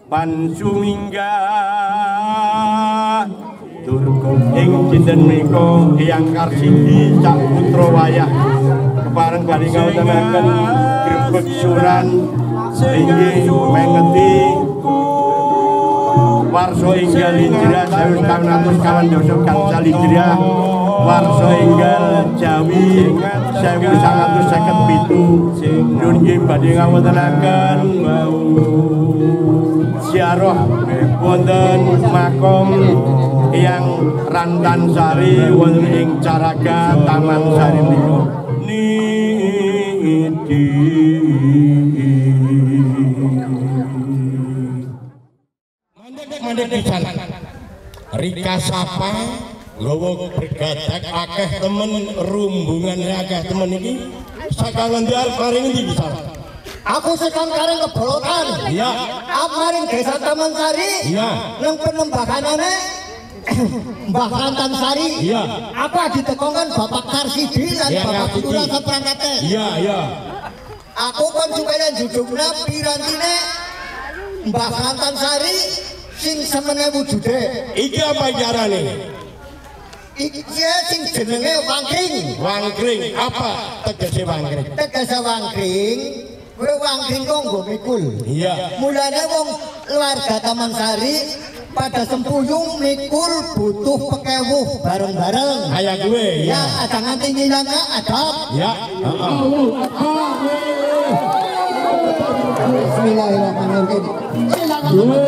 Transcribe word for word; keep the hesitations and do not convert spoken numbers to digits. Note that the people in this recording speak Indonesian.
pansuminggah durga ing dinten menika Hyang Karsidi Cak Putra Wayah kepareng badhe ngawontenaken grebeg suran inggih mengeti warsa enggal hijrah sewu taun atus kawan dosa gangsal hijrah warsa enggal Jawi sewu sangang atus seket pitu nyuwun nggih badhe ngawontenaken ziarah wonten makom Hyang Rantansari wonten ing Caraga Taman Sari menika niki mandek pisan Rika Sapa nggawa bergadak akeh temen rumbungan akeh temen iki saka ngendal paring endi bisa aku sekang kareng kebolotan iya amaring desa Taman Sari iya nang penembakanane Mbah Rantansari iya apa ditekongan Bapak Karsidi lan Bapak Lurah keprangkate iya iya aku kon supaya jujukna pirantine Mbah Rantansari sing semene wujude iki apa carane iki sing jenenge wangkring wangkring apa tegese wangkring tegese wangkring kowe wangkring kok nggo mikul iya mulane wong keluarga Taman Sari pada sempuyung mikul butuh pekewuh bareng-bareng kayak gue ya ada nganti ngilangnya adab ya Bismillahirrahmanirrahim.